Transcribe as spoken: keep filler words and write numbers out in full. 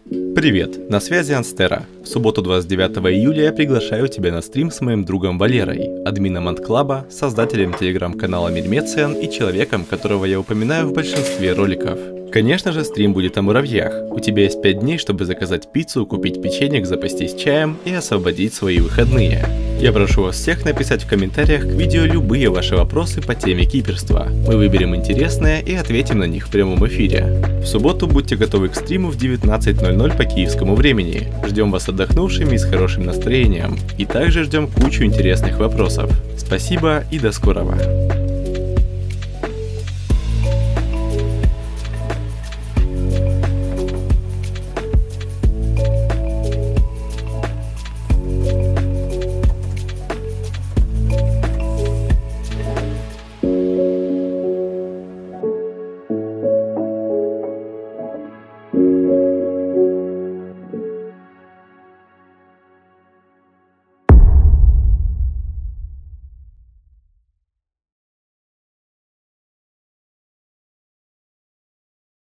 Привет, на связи Анстера. В субботу двадцать девятого июля я приглашаю тебя на стрим с моим другом Валерой, админом Антклаба, создателем телеграм-канала Мельмециан и человеком, которого я упоминаю в большинстве роликов. Конечно же, стрим будет о муравьях. У тебя есть пять дней, чтобы заказать пиццу, купить печенье, запастись чаем и освободить свои выходные. Я прошу вас всех написать в комментариях к видео любые ваши вопросы по теме киперства. Мы выберем интересные и ответим на них в прямом эфире. В субботу будьте готовы к стриму в девятнадцать ноль ноль по киевскому времени. Ждем вас отдохнувшими и с хорошим настроением. И также ждем кучу интересных вопросов. Спасибо и до скорого.